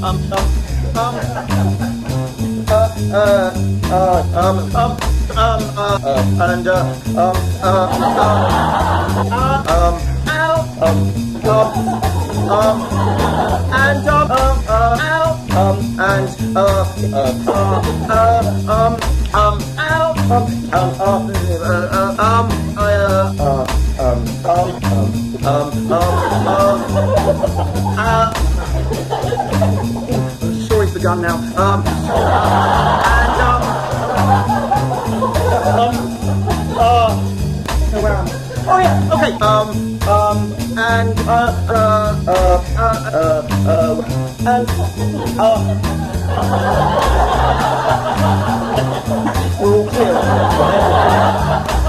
Sure he's begun now. Where am I? Oh yeah, okay. We're all clear.